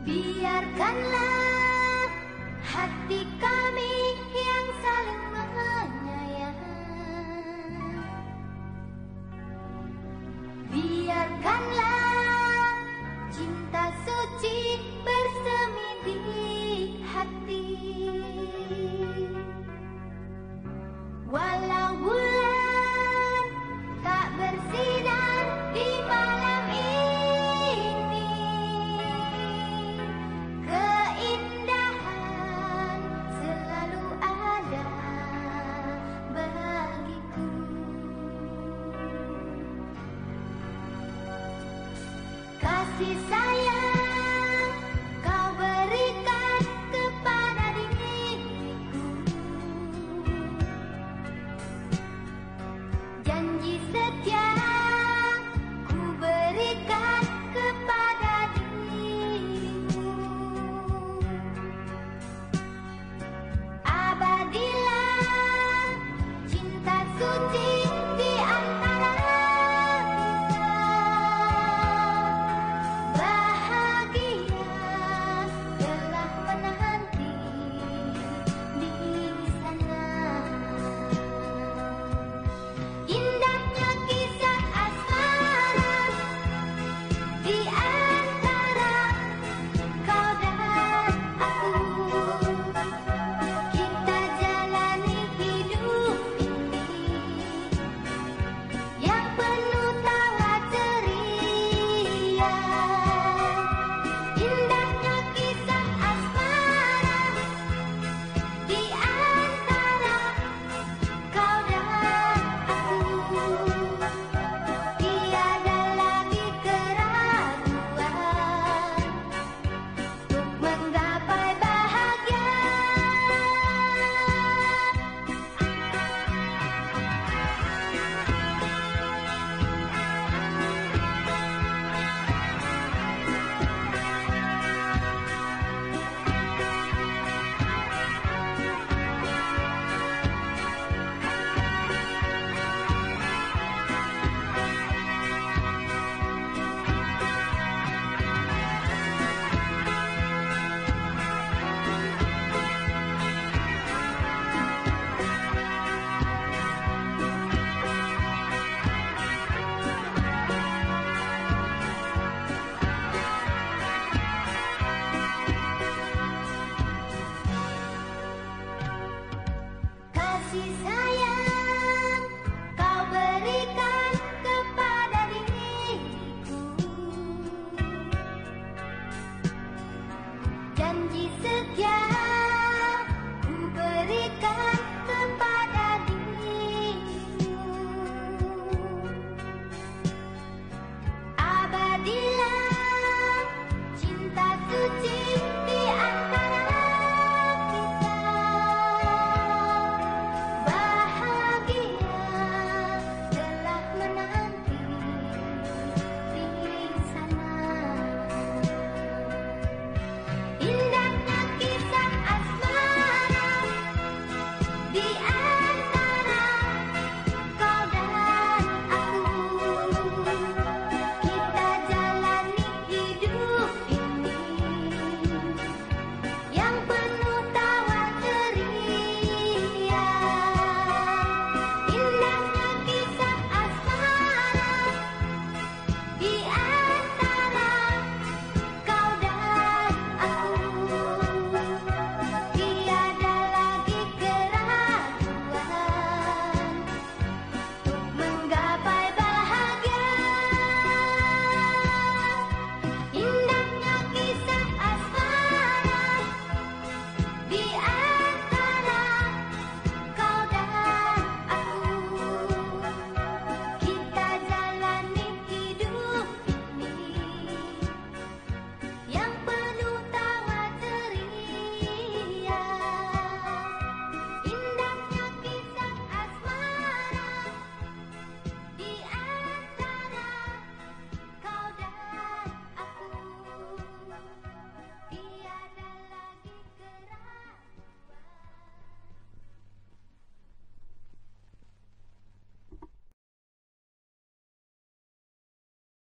Biarkanlah hati kami yang saling menyayang. Biarkanlah cinta suci bersemi di hati. Walau bulan tak bersinar di malam ini, keindahan selalu ada bagiku. Kasih sayang kau berikan kepada diriku. Janji setia ku berikan kepada dirimu. Abadilah cinta suci di antara kita. Bahagia telah menanti di sana. Indahnya kisah asmara di antara kau dan aku. Kita jalani hidup ini yang penuh tawa ceria. Indahnya kisah asmara di antara kau dan aku. Tiada lagi keraguan untuk menggapai bahagia. Kasih sayang kau berikan kepada diriku. Janji setia